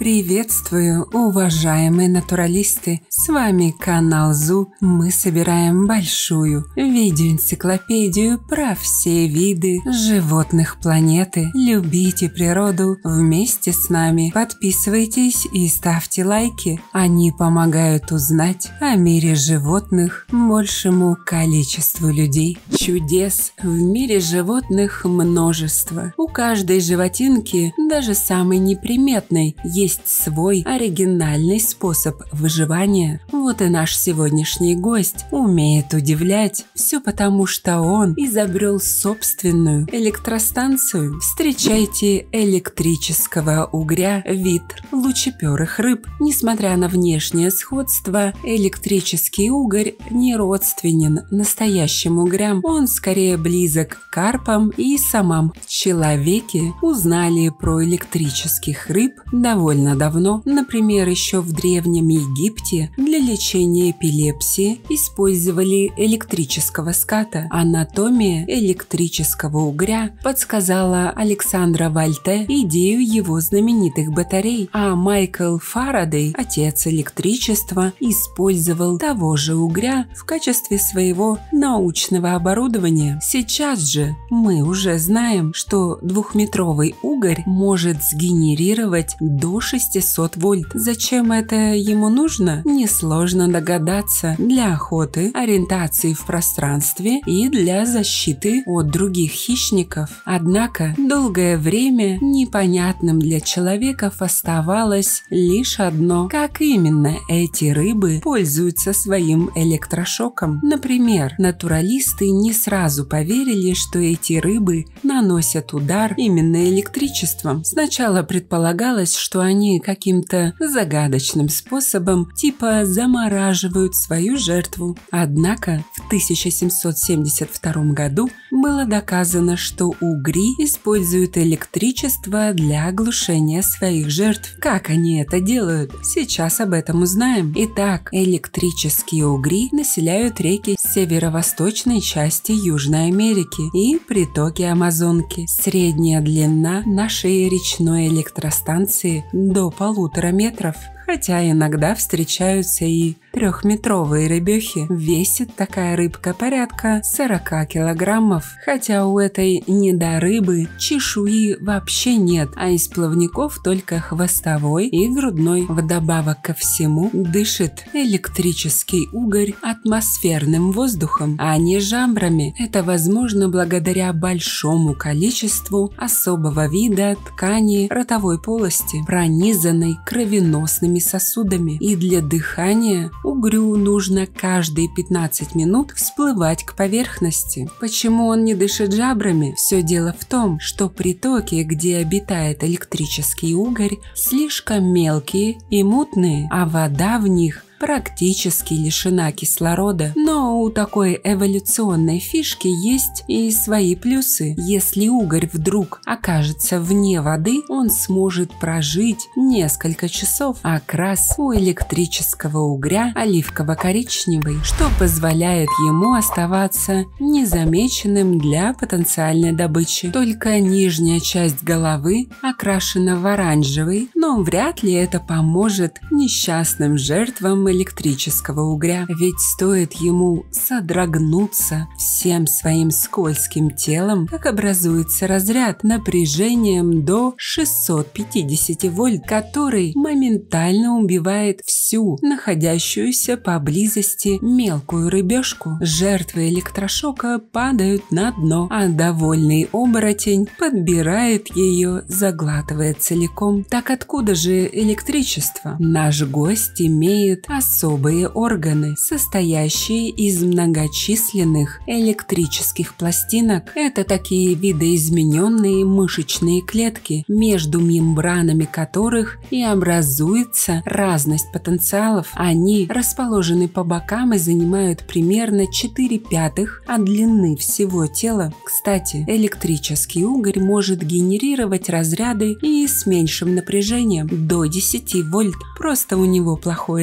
Приветствую, уважаемые натуралисты! С вами канал ЗУ. Мы собираем большую видеоэнциклопедию про все виды животных планеты. Любите природу вместе с нами. Подписывайтесь и ставьте лайки. Они помогают узнать о мире животных большему количеству людей. Чудес в мире животных множество. У каждой животинки, даже самой неприметной, есть свой оригинальный способ выживания. Вот и наш сегодняшний гость умеет удивлять. Все потому, что он изобрел собственную электростанцию. Встречайте электрического угря, вид лучеперых рыб. Несмотря на внешнее сходство, электрический угорь не родственен настоящим угрям. Он скорее близок к карпам и самам. Человеки узнали про электрических рыб довольно давно. Например, еще в Древнем Египте для лечения эпилепсии использовали электрического ската. Анатомия электрического угря подсказала Александра Вольте идею его знаменитых батарей, а Майкл Фарадей, отец электричества, использовал того же угря в качестве своего научного оборудования. Сейчас же мы уже знаем, что двухметровый угорь может сгенерировать до 600 вольт. Зачем это ему нужно? Несложно догадаться. Для охоты, ориентации в пространстве и для защиты от других хищников. Однако долгое время непонятным для человеков оставалось лишь одно: как именно эти рыбы пользуются своим электрошоком. Например, натуралисты не сразу поверили, что эти рыбы наносят удар именно электричеством. Сначала предполагалось, что они каким-то загадочным способом типа замораживают свою жертву. Однако в 1772 году было доказано, что угри используют электричество для оглушения своих жертв. Как они это делают? Сейчас об этом узнаем. Итак, электрические угри населяют реки северо-восточной части Южной Америки и притоки Амазонки. Средняя длина нашей речной электростанции до 1,5 метров. Хотя иногда встречаются и трехметровые рыбехи. Весит такая рыбка порядка 40 килограммов. Хотя у этой недорыбы чешуи вообще нет, а из плавников только хвостовой и грудной. Вдобавок ко всему дышит электрический угорь атмосферным воздухом, а не жабрами. Это возможно благодаря большому количеству особого вида ткани ротовой полости, пронизанной кровеносными сосудами, и для дыхания угрю нужно каждые 15 минут всплывать к поверхности. Почему он не дышит жабрами? Все дело в том, что притоки, где обитает электрический угорь, слишком мелкие и мутные, а вода в них практически лишена кислорода. Но у такой эволюционной фишки есть и свои плюсы. Если угорь вдруг окажется вне воды, он сможет прожить несколько часов. Окрас у электрического угря оливково-коричневый, что позволяет ему оставаться незамеченным для потенциальной добычи. Только нижняя часть головы окрашена в оранжевый, но вряд ли это поможет несчастным жертвам электрического угря, ведь стоит ему содрогнуться всем своим скользким телом, как образуется разряд напряжением до 650 вольт, который моментально убивает всю находящуюся поблизости мелкую рыбешку. Жертвы электрошока падают на дно, а довольный оборотень подбирает ее, заглатывая целиком. Так откуда же электричество? Наш гость имеет особые органы, состоящие из многочисленных электрических пластинок. Это такие видоизмененные мышечные клетки, между мембранами которых и образуется разность потенциалов. Они расположены по бокам и занимают примерно 4/5 от длины всего тела. Кстати, электрический угорь может генерировать разряды и с меньшим напряжением, до 10 вольт. Просто у него плохое зрение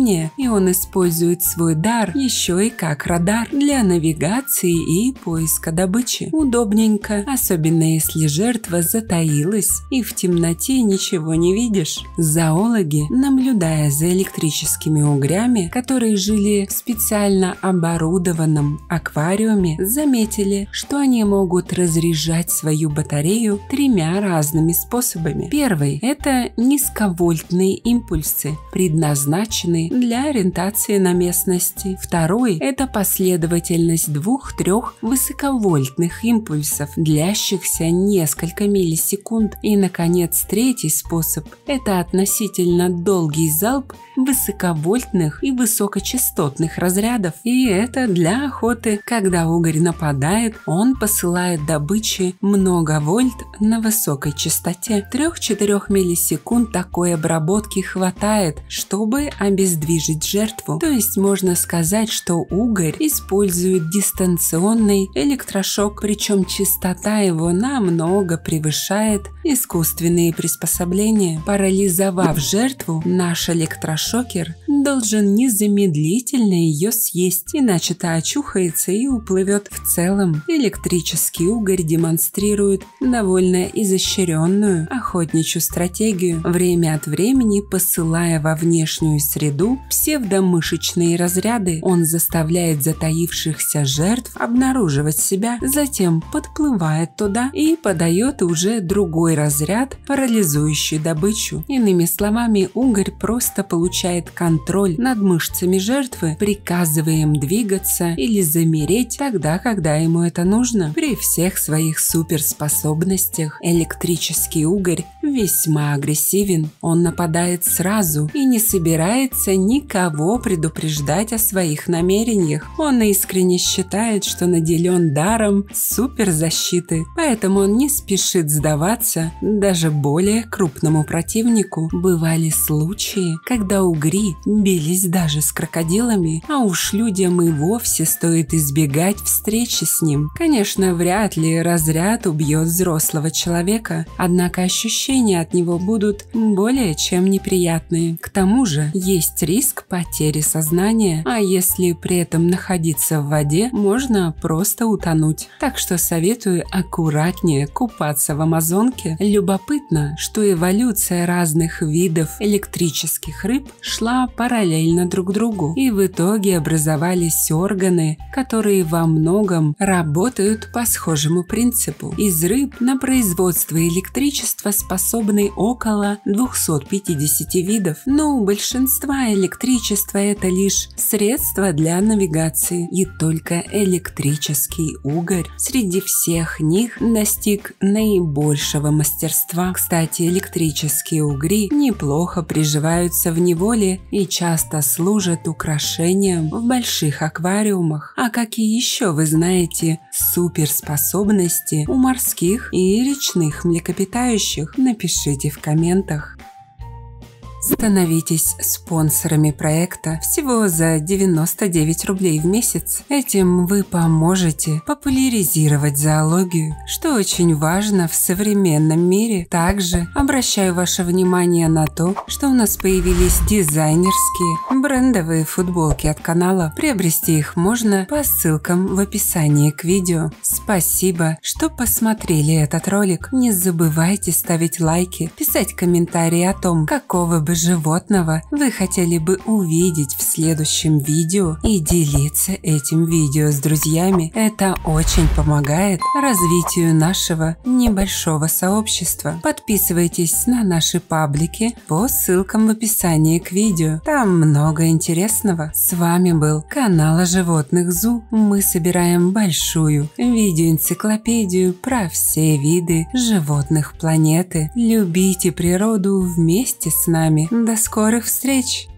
наблюдения, и он использует свой дар еще и как радар для навигации и поиска добычи. Удобненько, особенно если жертва затаилась и в темноте ничего не видишь. Зоологи, наблюдая за электрическими угрями, которые жили в специально оборудованном аквариуме, заметили, что они могут разряжать свою батарею тремя разными способами. Первый – это низковольтные импульсы, предназначенные для ориентации на местности. Второй – это последовательность 2-3 высоковольтных импульсов, длящихся несколько миллисекунд. И, наконец, третий способ – это относительно долгий залп высоковольтных и высокочастотных разрядов. И это для охоты. Когда угорь нападает, он посылает добыче много вольт на высокой частоте. 3-4 миллисекунд такой обработки хватает, чтобы обездвижить жертву. То есть можно сказать, что угорь использует дистанционный электрошок, причем частота его намного превышает искусственные приспособления. Парализовав жертву, наш электрошокер должен незамедлительно ее съесть, иначе та очухается и уплывет. В целом, электрический угорь демонстрирует довольно изощренную охотничью стратегию, время от времени посылая во внешнюю среду псевдомышечные разряды. Он заставляет затаившихся жертв обнаруживать себя, затем подплывает туда и подает уже другой разряд, парализующий добычу. Иными словами, угорь просто получает контроль над мышцами жертвы, приказывая им двигаться или замереть тогда, когда ему это нужно. При всех своих суперспособностях электрический угорь весьма агрессивен. Он нападает сразу и не собирается никого предупреждать о своих намерениях. Он искренне считает, что наделен даром суперзащиты, поэтому он не спешит сдаваться даже более крупному противнику. Бывали случаи, когда угри бились даже с крокодилами, а уж людям и вовсе стоит избегать встречи с ним. Конечно, вряд ли разряд убьет взрослого человека, однако ощущения от него будут более чем неприятные. К тому же есть риск потери сознания, а если при этом находиться в воде, можно просто утонуть. Так что советую аккуратнее купаться в Амазонке. Любопытно, что эволюция разных видов электрических рыб шла параллельно друг другу, и в итоге образовались органы, которые во многом работают по схожему принципу. Из рыб на производство электричества способны около 250 видов, но у большинства электричество – это лишь средство для навигации, и только электрический угорь среди всех них достиг наибольшего мастерства. Кстати, электрические угри неплохо приживаются в неволе и часто служат украшением в больших аквариумах. А какие еще вы знаете суперспособности у морских и речных млекопитающих? Напишите в комментах. Становитесь спонсорами проекта всего за 99 рублей в месяц. Этим вы поможете популяризировать зоологию, что очень важно в современном мире. Также обращаю ваше внимание на то, что у нас появились дизайнерские брендовые футболки от канала. Приобрести их можно по ссылкам в описании к видео. Спасибо, что посмотрели этот ролик. Не забывайте ставить лайки, писать комментарии о том, какого бы животного вы хотели бы увидеть в следующем видео, и делиться этим видео с друзьями. Это очень помогает развитию нашего небольшого сообщества. Подписывайтесь на наши паблики по ссылкам в описании к видео. Там много интересного. С вами был канал о животных ЗУ. Мы собираем большую видеоэнциклопедию про все виды животных планеты. Любите природу вместе с нами. До скорых встреч!